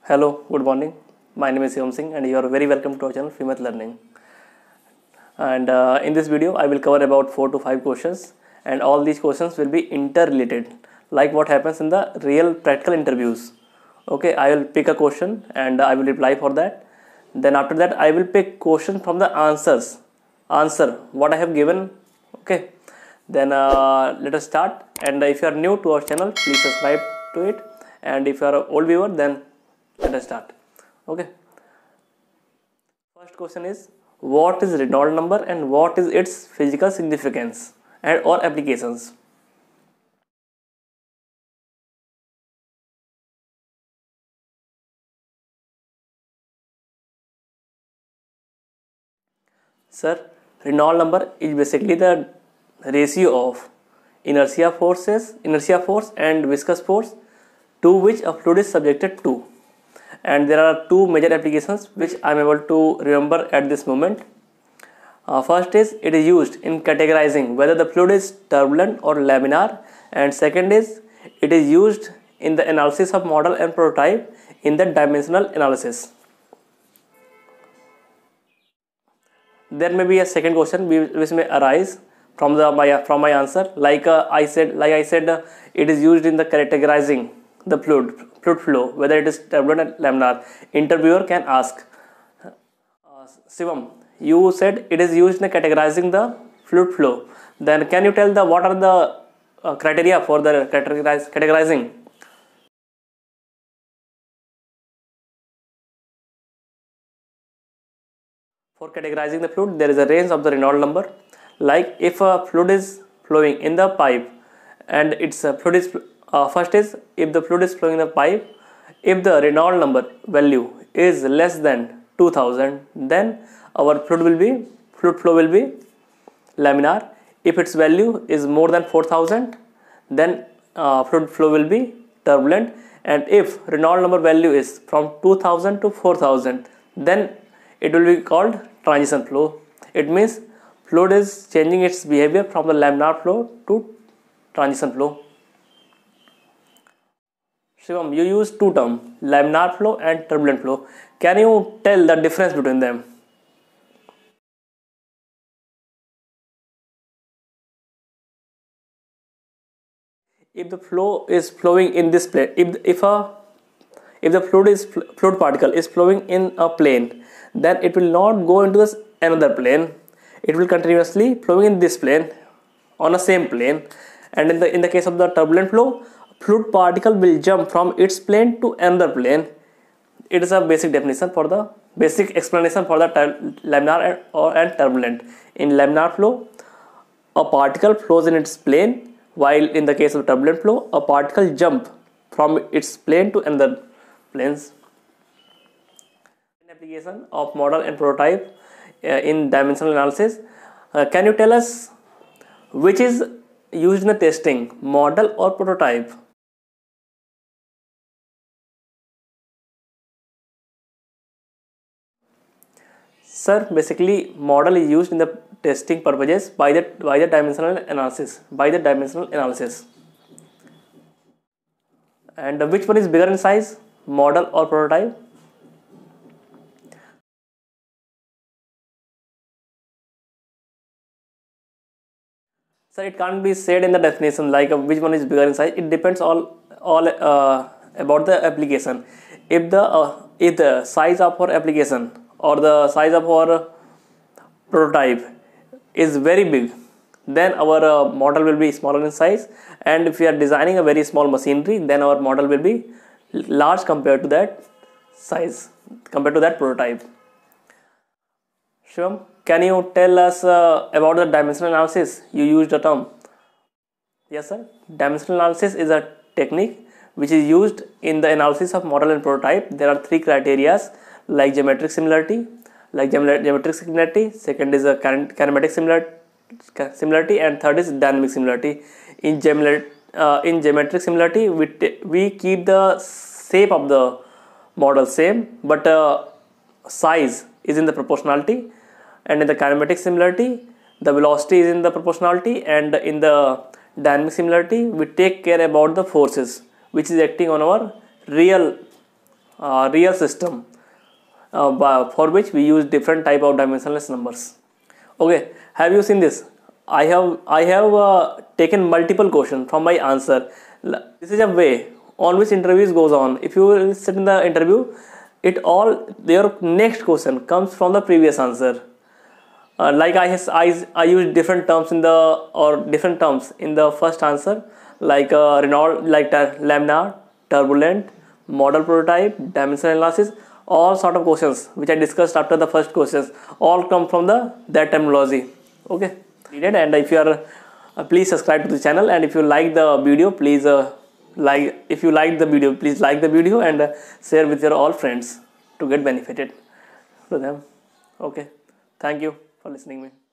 Hello, good morning. My name is Shivam Singh and you are very welcome to our channel Free Math Learning. And in this video, I will cover about 4 to 5 questions, and all these questions will be interrelated, like what happens in the real practical interviews. Okay, I will pick a question and I will reply for that. Then after that, I will pick question from the answer what I have given. Okay, then let us start. And if you are new to our channel, please subscribe to it. And if you are an old viewer, then let us start. Okay, first question is, what is Reynolds number and what is its physical significance and or applications? Sir, Reynolds number is basically the ratio of inertia force and viscous force to which a fluid is subjected to. And there are two major applications which I am able to remember at this moment. First is, it is used in categorizing whether the fluid is turbulent or laminar, and second is, it is used in the analysis of model and prototype in the dimensional analysis. There may be a second question which may arise from my answer, like I said, it is used in the categorizing the fluid flow, whether it is turbulent or laminar. Interviewer can ask, Shivam, you said it is used in categorizing the fluid flow. Then can you tell what are the criteria for the categorizing? For categorizing the fluid, there is a range of the Reynolds number. Like if a fluid is flowing in the pipe, and its fluid is first is, if the fluid is flowing in the pipe, if the Reynolds number value is less than 2000, then our fluid flow will be laminar. If its value is more than 4000, then fluid flow will be turbulent. And if Reynolds number value is from 2000 to 4000, then it will be called transition flow. It means fluid is changing its behavior from the laminar flow to transition flow. Shivam, you use two terms, laminar flow and turbulent flow. Can you tell the difference between them? If the flow is flowing in this plane, if the fluid particle is flowing in a plane, then it will not go into another plane. It will continuously flowing in this plane, on the same plane. And in the case of the turbulent flow, fluid particle will jump from its plane to another plane. It is a basic definition for the basic explanation for the laminar and turbulent. In laminar flow, a particle flows in its plane, while in the case of turbulent flow, a particle jump from its plane to another planes. In application of model and prototype in dimensional analysis, can you tell us which is used in the testing, model or prototype? Sir, basically model is used in the testing purposes by the dimensional analysis. And which one is bigger in size, model or prototype? Sir, it can't be said in the definition like which one is bigger in size. It depends all about the application. If the size of our application or the size of our prototype is very big, then our model will be smaller in size. And if we are designing a very small machinery, then our model will be large compared to that size, compared to that prototype. Shivam, can you tell us about the dimensional analysis? You used the term. Yes, sir. Dimensional analysis is a technique which is used in the analysis of model and prototype. There are three criteria, like geometric similarity. Second is a kinematic similarity, and third is dynamic similarity. In geometric similarity, we keep the shape of the model same, but size is in the proportionality. And in the kinematic similarity, the velocity is in the proportionality, and in the dynamic similarity, we take care about the forces which is acting on our real real system for which we use different type of dimensionless numbers. Okay, have you seen this? I have taken multiple questions from my answer. This is a way on which interviews goes on. If you will sit in the interview, it all their next question comes from the previous answer. Like I use different terms in the or different terms in the first answer, like Renault, like laminar, turbulent, model prototype, dimensional analysis. All sort of questions which I discussed after the first questions all come from the that terminology. Okay, and if you are please subscribe to the channel, and if you like the video, please if you like the video, please like the video and share with your all friends to get benefited to them. Okay, thank you for listening me.